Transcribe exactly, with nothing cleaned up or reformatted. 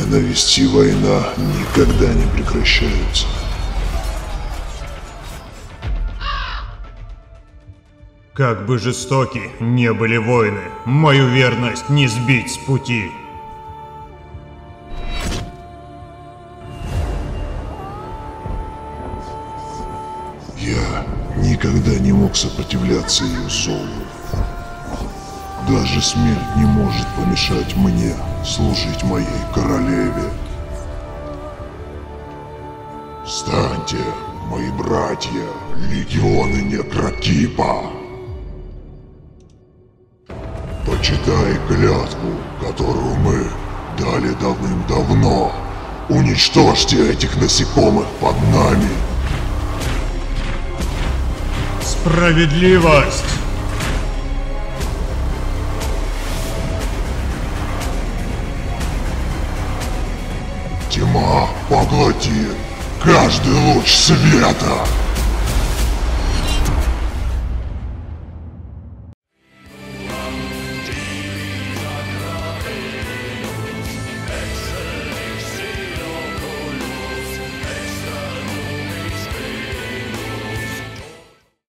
Ненависть и война никогда не прекращаются. Как бы жестоки не были войны, мою верность не сбить с пути. Я никогда не мог сопротивляться ее зову. Даже смерть не может помешать мне служить моей королеве. Встаньте, мои братья, легионы Некротипа! Почитай клятву, которую мы дали давным-давно. Уничтожьте этих насекомых под нами. Справедливость! Тьма поглотит каждый луч света.